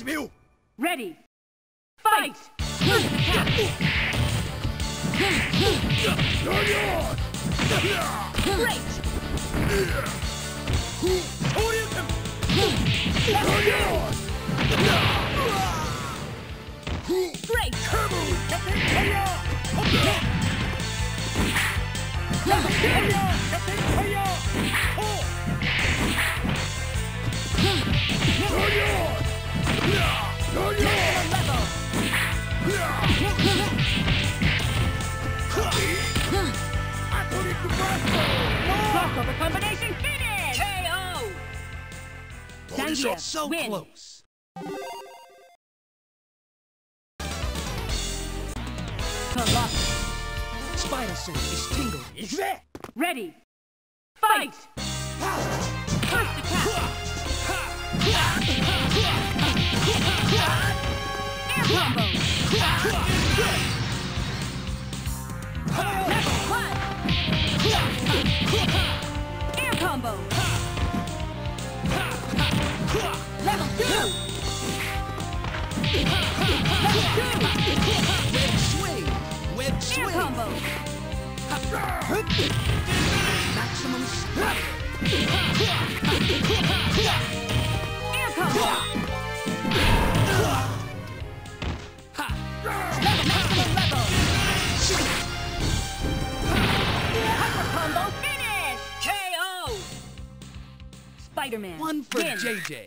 Mew! Ready! Fight! Great! Great! Crossover combination finish! KO! Zangief, so win. close. Colossus. Spider sense is tingling. Ready! Fight! First attack! Air combo! Level 1! Air combo! Level 2! Web swing. Web Air swing. combo! Maximum speed. Air combo! Maximum level! Hyper combo finish! KO! Spider-Man, One for win. JJ.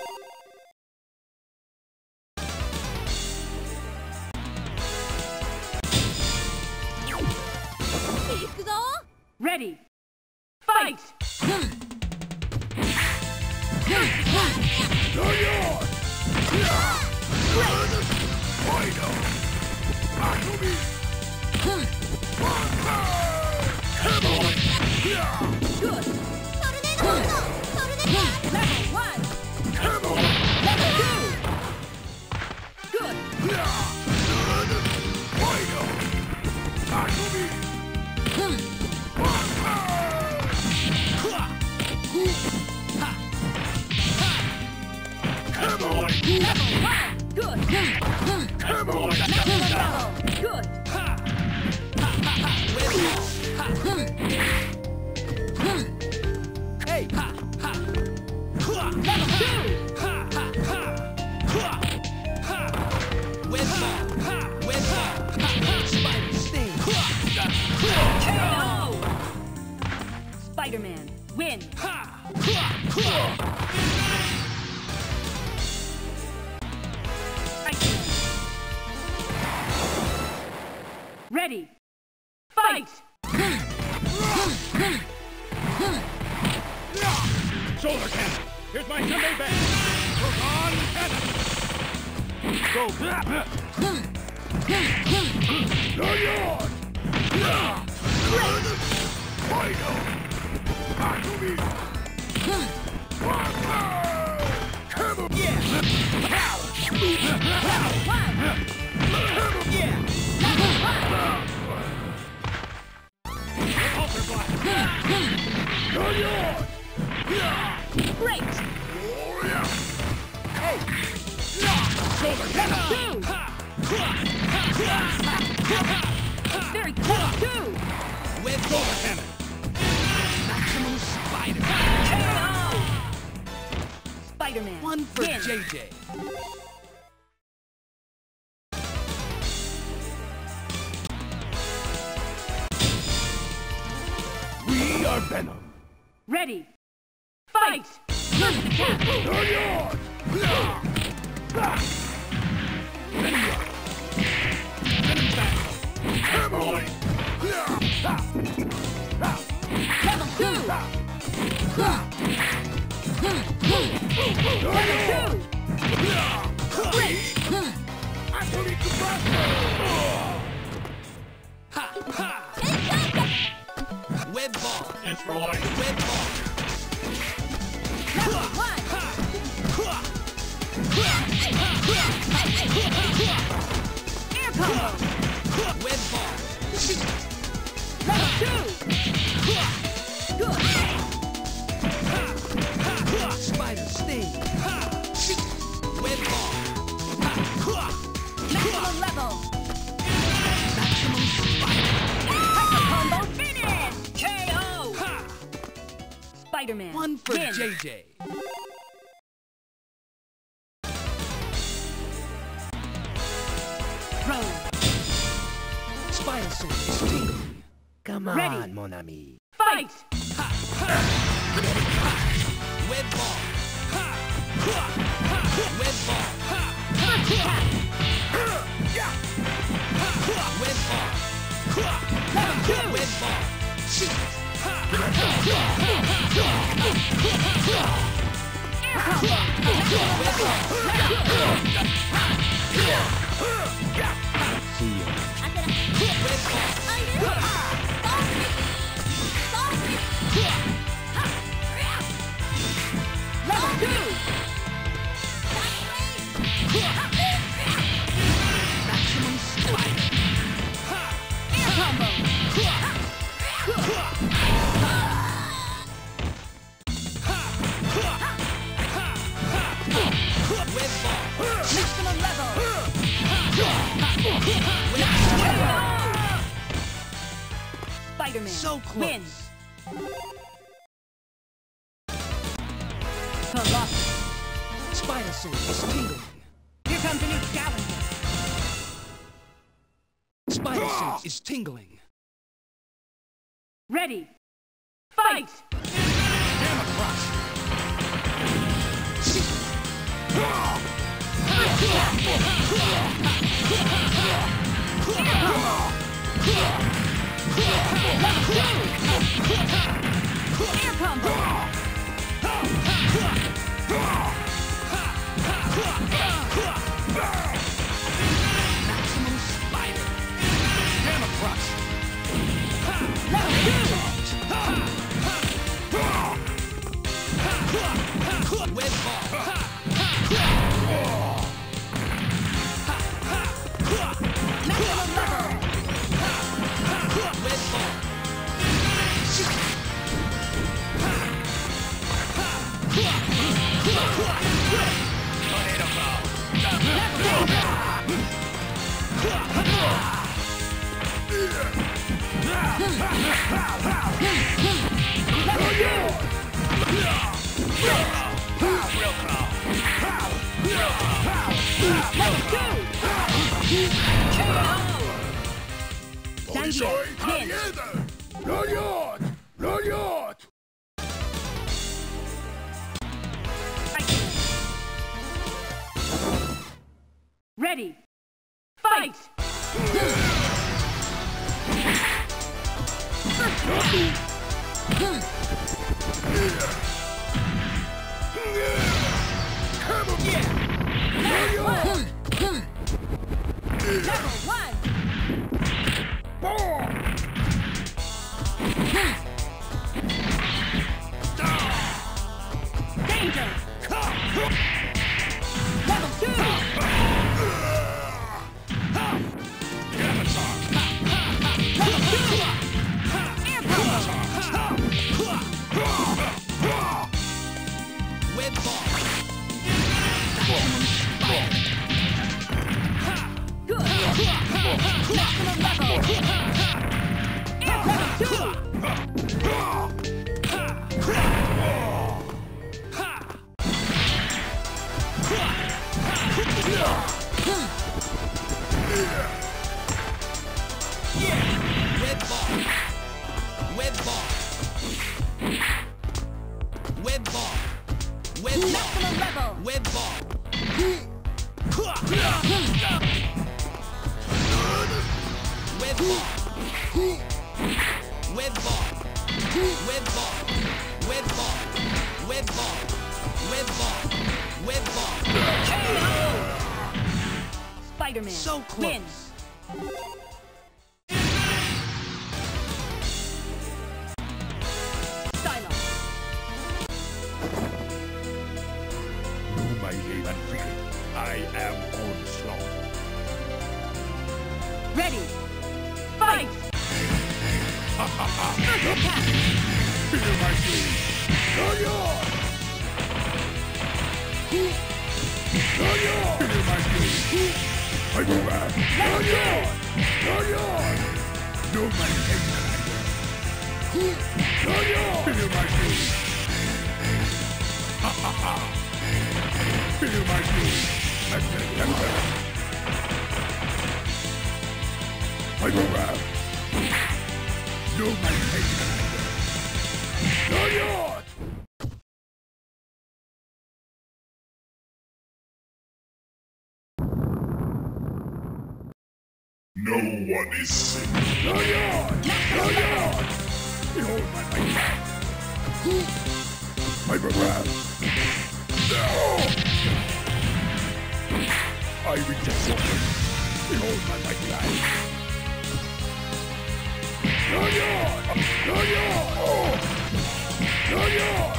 Ready! Fight! Good! Level 1! Level 2! Good! Level 1! Good! Maximum level! Good! Hey! Level 2! Web ball. Web ball. Spider sting. KO! Spider-Man, win! Ready! Fight! Shoulder cannon! Here's my Sunday bag! Hook on cannon! Go! You're yours! Fido! Akumi! Yeah! Level 1! Yeah! Level 1! Alter blast! You're yours! Great! Hey! Shoulder Level cannon! 2! Very close too! Web Shoulder cannon! maximum spider. KO! Spider-Man, One for win! JJ. We are Venom! Ready! Fight! First attack! You're yours! Venom Rock! Venom Battle! Hammer! Level 2! Level 2! Great! Akumi Kubasu! Web ball. Destroy! Web ball. Level 1! Air combo! Web ball. Level 2! Good! Spider sting. Web ball. Spider-Man. One for Win. JJ. Throw. Spider suit is tingling. Come Ready. on, mon ami. Fight! Web ball. Web ball. First attack. Web ball. Level 2. Web ball. Shoot. Air combo. See you. Web ball. Level 2. Maximum spider. Air combo. Web ball. Maximum level. Spider-Man. So close. Win. Colossus. Spider suit is tingling. Here comes a new challenger. Spider suit is tingling. Ready. Fight! Gamma Crush. Air combo. Maximum spider. Gamma Crush. Level 2. Web ball. Maximum level. Web ball. Tornado Blow. Real Claw. Zangief. Win. Rayot! Rayot! Ready. Fight! Level 1. Danger! Level 2. Gamma Charge. Level 2. Air combo. Web ball. Good. Maximum level. Air level 2. Web ball. Web ball. Web ball. Web ball. Maximum level. Web ball. Web ball. Web ball. Web ball. Web ball. Web ball. Web ball. Web ball. Spider-Man. So close. Wins. Silence. You may even feel it. I am onslaught. Ready. Fight! First attack. Feel my sleeve. Rayot! Rayot! Feel my sleeve. Are you back? Rayot! Rayot! No man takes that idea. Rayot! Feel my sleeve. Feel my fury. Hyperwrap. No my pain and anger. Not yours! No one is safe. Not yours! Not yours! Behold my mighty hand. Hyperwrap. No! I reject your faith. Behold my mighty hand. Not yours! Not yours! Oh! Not yours!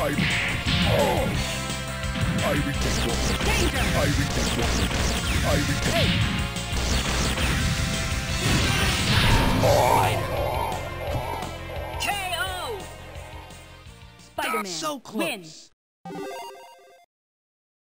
I reject your faith. I reject your faith. I reject. KO! Spider-Man So close. wins.